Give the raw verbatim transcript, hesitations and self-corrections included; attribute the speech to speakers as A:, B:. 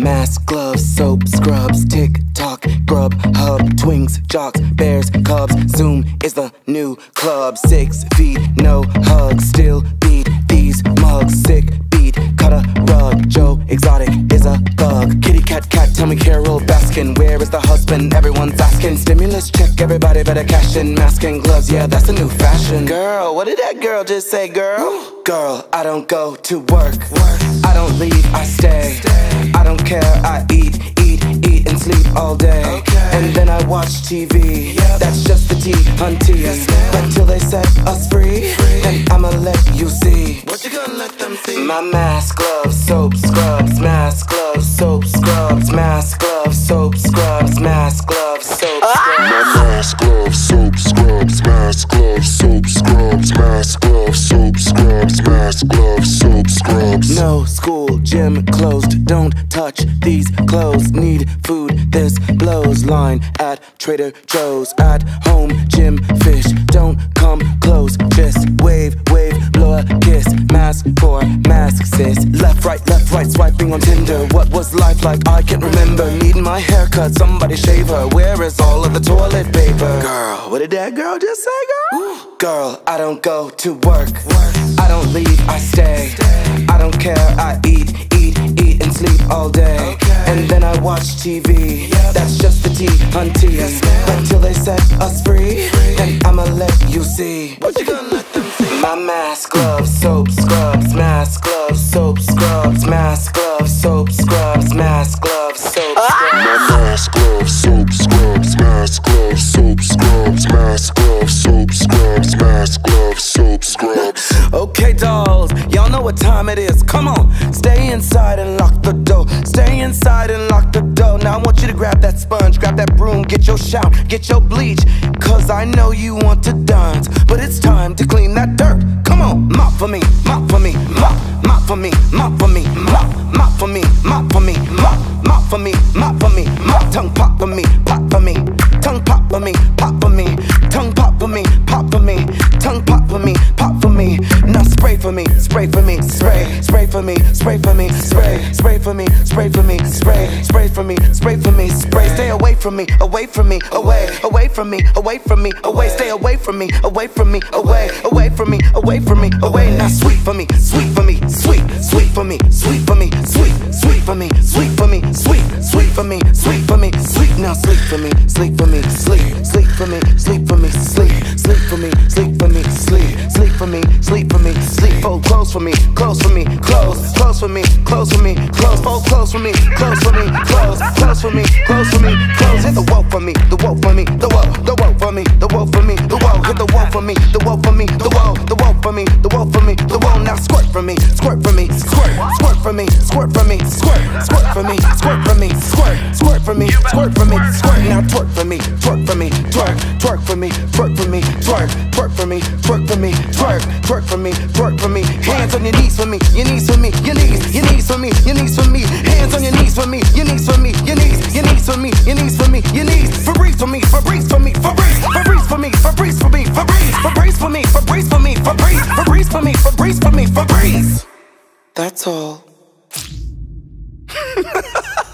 A: Mask, gloves, soap, scrubs, TikTok, Grub, Hub, Twinks, Jocks, Bears, Cubs. Zoom is the new club. Six feet, no hugs, still beat these mugs. Sick beat, cut a rug. Joe Exotic is a thug. Kitty cat cat, tell me Carol Baskin, where is the husband? Everyone's asking. Stimulus check, everybody better cash in. Mask and gloves, yeah, that's a new fashion. Girl, what did that girl just say, girl? Girl, I don't go to work. I don't leave, I stay. I don't care, I eat, eat, eat and sleep all day. And then I watch T V. That's just the tea, hunty. But till they set us free, then I'ma let you see. What you gonna let them see? My mask, gloves, soap, scrubs. Mask, gloves, soap, scrubs. Mask, gloves, soap, scrubs. Mask, gloves, soap, scrubs.
B: My mask, gloves, soap, scrubs. Mask, gloves, soap, scrubs. Mask, gloves, soap, scrubs. Mask, gloves, soap, scrubs.
A: No school, gym closed. Don't touch these clothes. Need food, this blows. Line at Trader Joe's. At home, gym, fish. Don't come close. Just wave, wave, blow a kiss. Mask for mask, sis. Left, right, left, right, swiping on Tinder. What was life like? I can't remember. Needing my haircut, somebody shave her. Where is all of the toilet paper? Girl, what did that girl just say, girl? Girl, I don't go to work. I don't leave, I stay. I don't care, I eat, eat, eat and sleep all day. And then I watch T V. That's just the tea, hunty. Until they set us free, then I'ma let you see. What you gonna let them see? My mask, gloves, soap, scrubs. Mask, gloves, soap, scrubs. Mask, gloves, soap, scrubs. Mask, gloves, soap, scrubs.
B: My mask, gloves, soap, scrubs. Mask, gloves, soap, scrubs. Mask, gloves, soap, scrubs. Mask, gloves, soap, scrubs.
A: Okay, dolls, y'all know what time it is. Come on, stay inside and lock the door. Stay inside and lock the door. Now I want you to grab that sponge, grab that broom, get your shout, get your bleach. Cause I know you want to dance, but it's time to clean that dirt. Come on, mop for me, mop for me, mop, mop for me, mop for me, mop, mop for me, mop for me, mop, mop for me, mop for me, mop. Tongue pop for me, pop for me, tongue pop for me, pop for me, tongue pop for me, pop for me, tongue pop for me, pop for me. Now spray for me, spray for me, spray, spray for me, spray for me, spray, spray for me, spray for me, spray, spray for me, spray for me, spray. Stay away from me, away from me, away, away from me, away from me, away. Stay away from me, away from me, away, away from me, away from me, away. Now sweet for me, sweet for me, sweet, sweet for me, sweet for me, sweet, sweet for me, sweet for me, sweet, sweet for me, sweet for me, sweet. Now sleep for me, sleep for me, sleep, sleep for me, sleep for me, sleep, sleep for me, sleep for me, sleep, sleep for me, sleep for me, sleep. Fold close for me, close for me, close, close for me, close for me, close. Fold close for me, close for me, close, close for me, close for me, close. Hit the wall for me, the wall for me, the wall, the wall for me, the wall for me, the wall. Hit the wall for me, the wall for me, the wall, the wall for me, the wall for me, the wall. Now squirt for me, squirt for me, squirt, squirt for me, squirt for me, squirt, squirt for me, squirt for me, squirt, squirt for me, squirt for me, squirt. Now twerk for me, twerk for me, twerk, twerk for me, twerk for me, twerk, twerk for me, twerk for me, twerk, twerk for me, twerk for me. Hands on your knees for me, your knees for me, your knees, your knees for me, your knees for me. Hands on your knees for me, your knees for me, your knees, your knees for me, your knees for me, your knees. Fabrice for me, Fabrice for me, Fabrice, Fabrice for me, Fabrice for me, Fabrice, Fabrice for me, Fabrice for me, Fabrice, Fabrice for me, Fabrice for me, Fabrice. That's all.